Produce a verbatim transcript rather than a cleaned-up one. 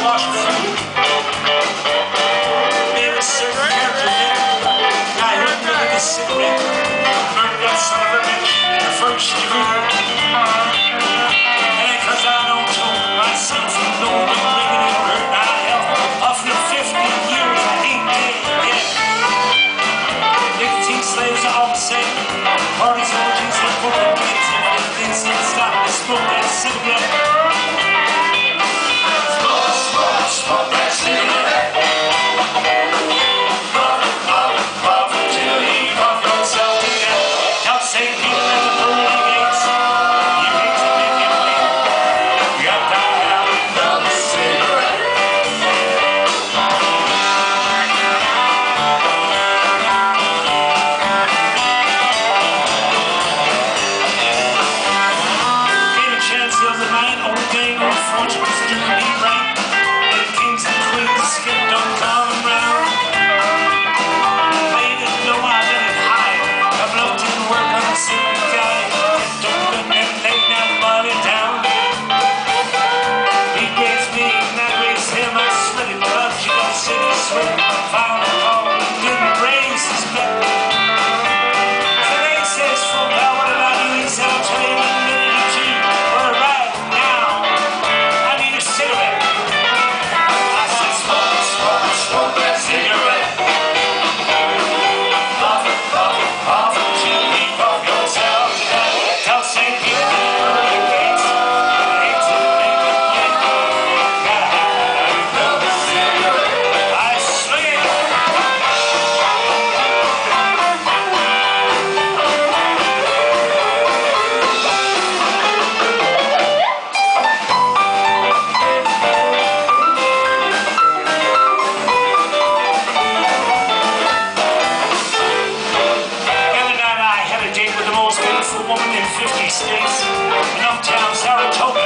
wash food. Made a certain character in it. Guy who invented the cigarette. Murdered that son of a bitch in the first degree. And cause I don't talk myself alone, I'm living in hurt my health. After fifty years, I ain't dead yet. Nicotine slaves are all the same. Parties, orgies, and broken games. Everybody thinks they stop to smoke that cigarette. States, enough towns, Saratoga.